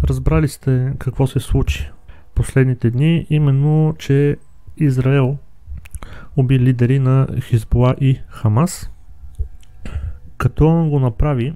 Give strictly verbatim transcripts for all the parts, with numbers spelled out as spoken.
разбрали сте какво се случи последните дни, именно, че Израел уби лидери на Хизбула и Хамас, като го направи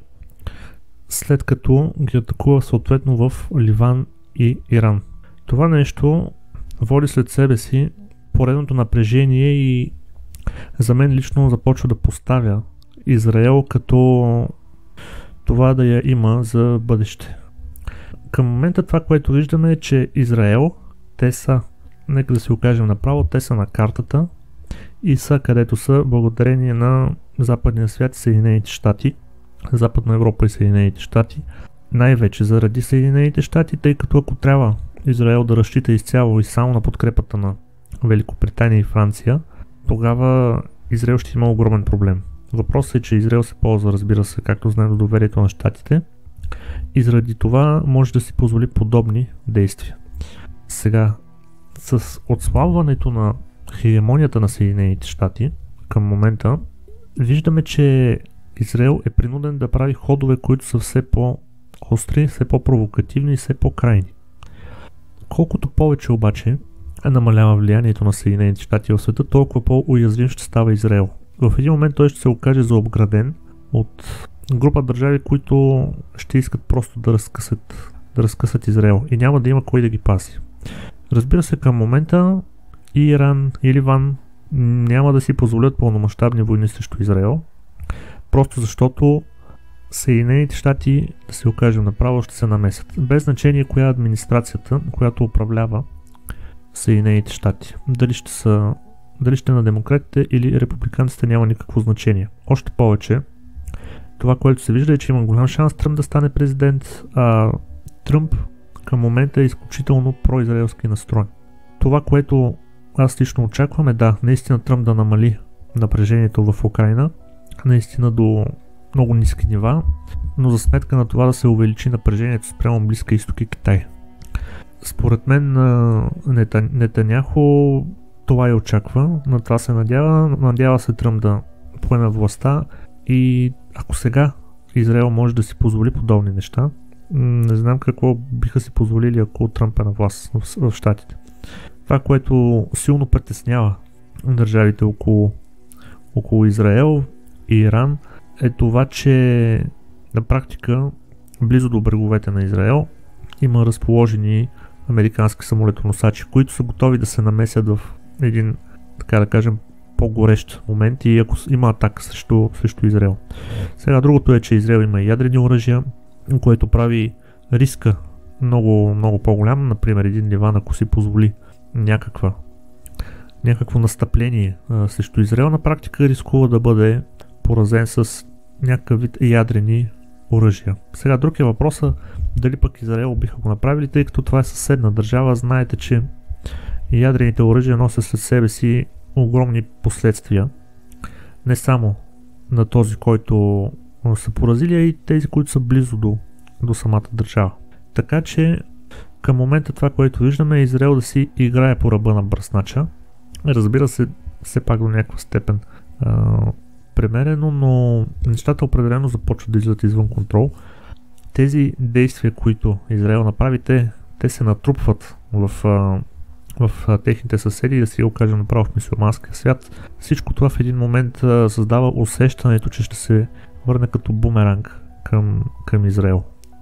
след като ги атакува съответно в Ливан и Иран. Това нещо води след себе си поредното напрежение и за мен лично започва да поставя Израел като това да я има за бъдеще. Към момента това, което виждаме е, че Израел, те са, нека да си го кажем направо, те са на картата и са където са благодарение на западния свят и Съединените щати, Западна Европа и Съединените щати, най-вече заради Съединените щати, тъй като ако трябва Израел да разчита изцяло и само на подкрепата на Великобритания и Франция, тогава Израел ще има огромен проблем. Въпросът е, че Израел се ползва, разбира се, както знаем, до доверието на щатите и заради това може да си позволи подобни действия. Сега, с отслабването на хегемонията на Съединените щати към момента, виждаме, че Израел е принуден да прави ходове, които са все по-остри, все по-провокативни и все по-крайни. Колкото повече обаче намалява влиянието на Съединените щати в света, толкова по-уязвим ще става Израел. В един момент той ще се окаже заобграден от група държави, които ще искат просто да разкъсат, да разкъсат Израел и няма да има кой да ги пази. Разбира се, към момента и Иран и Ливан няма да си позволят пълномащабни войни срещу Израел, просто защото Съединените щати, да се окажем направо, ще се намесят. Без значение коя е администрацията, която управлява Съединените щати. Дали ще са, дали ще на демократите или републиканците, няма никакво значение. Още повече, това, което се вижда е, че има голям шанс Тръмп да стане президент, а Тръмп към момента е изключително произраелски настроен. Това, което аз лично очаквам е да, наистина Тръмп да намали напрежението в Украйна, наистина до много ниски нива, но за сметка на това да се увеличи напрежението спрямо Близка изток и Китай. Според мен Нетаняху това и очаква, на това се надява, надява се Тръмп да поеме властта и ако сега Израел може да си позволи подобни неща, не знам какво биха си позволили, ако Тръмп е на власт в, в щатите. Това, което силно притеснява държавите около, около Израел и Иран, е това, че на практика близо до бреговете на Израел има разположени американски самолетоносачи, които са готови да се намесят в един, така да кажем, по-горещ момент и ако има атака срещу, срещу Израел. Сега другото е, че Израел има ядрени оръжия, което прави риска много, много по-голям. Например, един Ливан, ако си позволи някаква, някакво настъпление а, срещу Израел, на практика рискува да бъде поразен с някакъв вид ядрени оръжия. Сега друг е въпросът дали пък Израел биха го направили, тъй като това е съседна държава. Знаете, че ядрените оръжия носят след себе си огромни последствия. Не само на този, който са поразили, а и тези, които са близо до, до самата държава. Така че към момента това, което виждаме, е Израел да си играе по ръба на бръснача. Разбира се, все пак до някаква степен а, премерено, но нещата определено започват да излизат извън контрол. Тези действия, които Израел направи, те, те се натрупват в, а, в а, техните съседи, да си го кажем направо в мюсюлманския свят. Всичко това в един момент а, създава усещането, че ще се върне като бумеранг към, към Израел.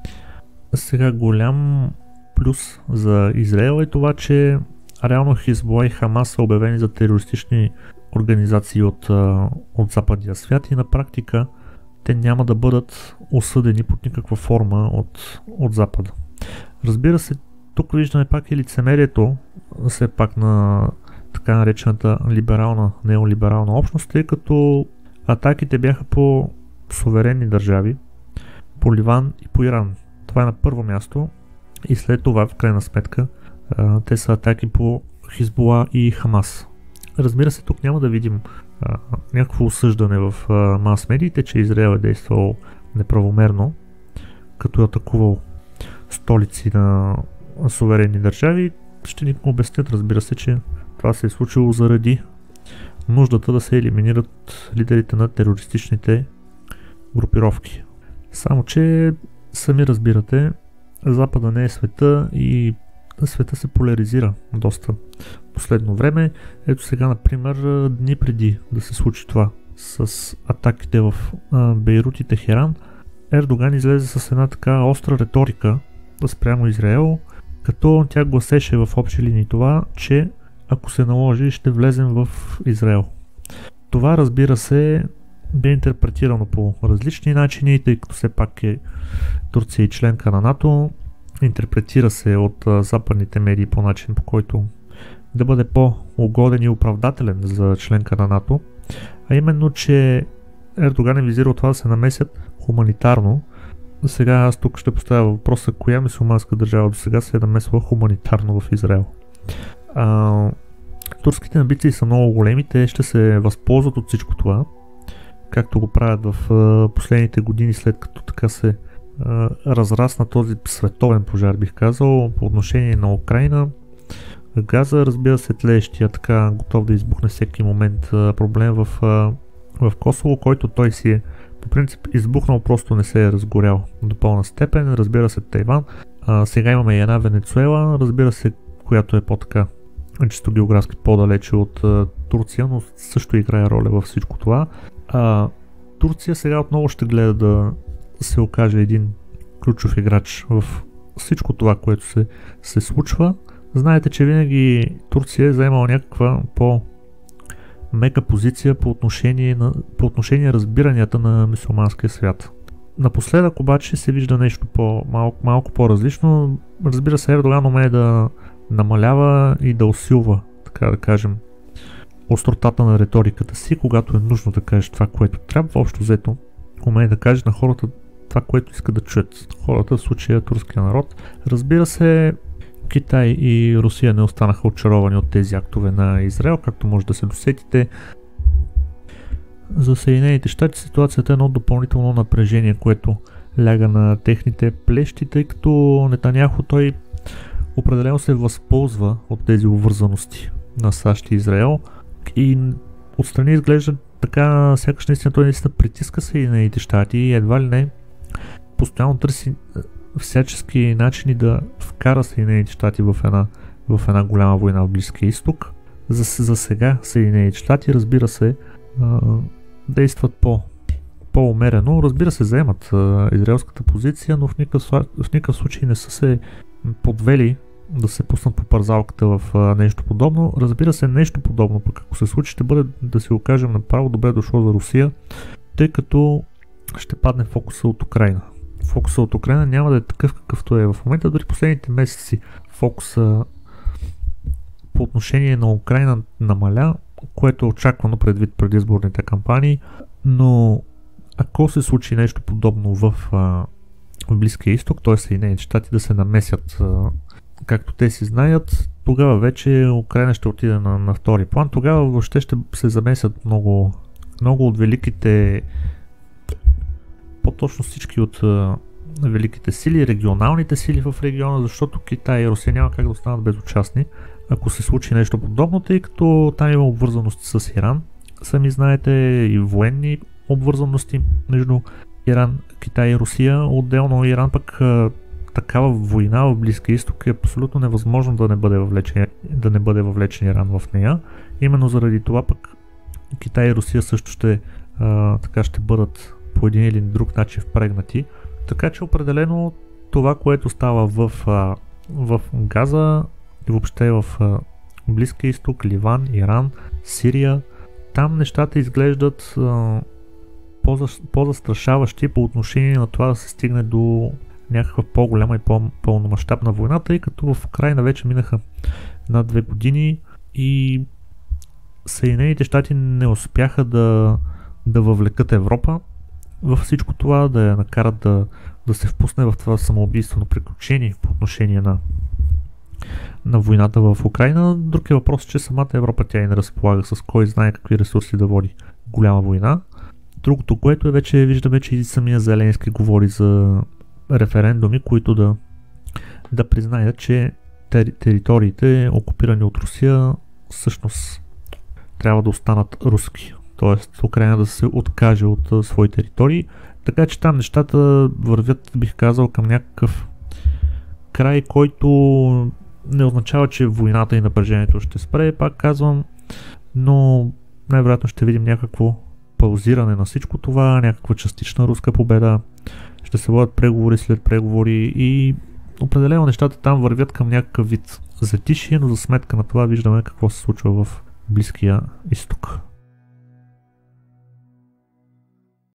Сега голям плюс за Израел е това, че реално Хизбула и Хамас са обявени за терористични организации от, от западния свят и на практика те няма да бъдат осъдени под никаква форма от, от Запада. Разбира се, тук виждаме пак и лицемерието все пак на така наречената либерална, неолиберална общност, тъй като атаките бяха по суверенни държави, по Ливан и по Иран. Това е на първо място и след това в крайна сметка те са атаки по Хизбула и Хамас. Разбира се, тук няма да видим а, някакво осъждане в а, мас-медиите, че Израел е действал неправомерно, като е атакувал столици на суверенни държави. Ще ни обяснят, разбира се, че това се е случило заради нуждата да се елиминират лидерите на терористичните групировки. Само че сами разбирате, Запада не е света и света се поляризира доста последно време. Ето сега, например, дни преди да се случи това с атаките в Бейрут и Техеран, Ердоган излезе с една така остра риторика спрямо Израел, като тя гласеше в общи линии това, че ако се наложи, ще влезем в Израел. Това, разбира се, бе интерпретирано по различни начини, тъй като все пак е Турция и членка на НАТО. Интерпретира се от а, западните медии по начин, по който да бъде по-угоден и оправдателен за членка на НАТО, а именно, че Ердоган е визирал това да се намесят хуманитарно. Сега аз тук ще поставя въпроса, коя мюсюлманска държава до сега се е намесвала хуманитарно в Израел. А, турските амбиции са много големи, те ще се възползват от всичко това, както го правят в а, последните години, след като така се а, разрасна този световен пожар, бих казал, по отношение на Украйна. Газа, разбира се, тлеещия така готов да избухне всеки момент а, проблем в, а, в Косово, който той си е по принцип избухнал, просто не се е разгорял до пълна степен. Разбира се, Тайван. А, сега имаме и една Венецуела, разбира се, която е по-така чисто географски по-далече от а, Турция, но също играе роля във всичко това. А, Турция сега отново ще гледа да се окаже един ключов играч в всичко това, което се, се случва. Знаете, че винаги Турция е заемала някаква по-мека позиция по отношение, на, по отношение разбиранията на мюсюлманския свят. Напоследък обаче се вижда нещо по, малко, малко по-различно. Разбира се, Ердоган умее да намалява и да усилва, така да кажем, остротата на риториката си, когато е нужно да каже това, което трябва. Общо взето умее да каже на хората това, което иска да чуят. Хората, в случая турския народ. Разбира се, Китай и Русия не останаха очаровани от тези актове на Израел, както може да се досетите. За Съединените щати ситуацията е едно допълнително напрежение, което ляга на техните плещи, тъй като Нетаняху той определено се възползва от тези обвързаности на САЩ и Израел и отстрани изглежда така, сякаш наистина той наистина притиска Съединените щати и едва ли не постоянно търси всячески начини да вкара Съединените щати в една, в една голяма война в Близкия изток. За, за сега Съединените щати, разбира се, а, действат по, по-умерено. Разбира се, заемат а, израелската позиция, но в никакъв, в никакъв случай не са се подвели да се пуснат по парзалката в а, нещо подобно. Разбира се, нещо подобно, пък ако се случи, ще бъде, да си го кажем направо, добре дошло за Русия, тъй като ще падне фокуса от Украйна. Фокуса от Украйна няма да е такъв, какъвто е в момента. Дори последните месеци фокуса по отношение на Украйна намаля, което е очаквано предвид предизборните кампании, но ако се случи нещо подобно в, а, в Близкия изток, т.е. Съединените щати да се намесят а, както те си знаят, тогава вече Украйна ще отиде на, на втори план. Тогава въобще ще се замесят много, много от великите, по-точно всички от а, великите сили, регионалните сили в региона, защото Китай и Русия няма как да останат безучастни, ако се случи нещо подобно, тъй като там има обвързаности с Иран. Сами знаете, и военни обвързаности между Иран, Китай и Русия. Отделно Иран пък а, такава война в Близкия изток е абсолютно невъзможно да не бъде въвлечен, да не бъде въвлечен Иран в нея. Именно заради това пък Китай и Русия също ще, а, така ще бъдат по един или друг начин впрегнати. Така че определено това, което става в, а, в Газа и въобще в а, Близкия изток, Ливан, Иран, Сирия, там нещата изглеждат а, по-застрашаващи по отношение на това да се стигне до някаква по-голяма и по-пълномащабна война, тъй като в Украйна вече минаха над две години и Съединените щати не успяха да, да въвлекат Европа във всичко това, да я накарат да, да се впусне в това самоубийствено приключение по отношение на, на войната в Украйна. Друг е въпрос, че самата Европа тя и не разполага с кой знае какви ресурси да води голяма война. Другото, което е вече, виждаме, че и самия Зеленски говори за референдуми, които да, да признаят, че тери, териториите, окупирани от Русия, всъщност трябва да останат руски. Т.е. Украйна да се откаже от а, свои територии. Така че там нещата вървят, бих казал, към някакъв край, който не означава, че войната и напрежението ще спре, пак казвам, но най-вероятно ще видим някакво паузиране на всичко това, някаква частична руска победа, ще се водят преговори след преговори и определено нещата там вървят към някакъв вид затишие, но за сметка на това виждаме какво се случва в Близкия изток.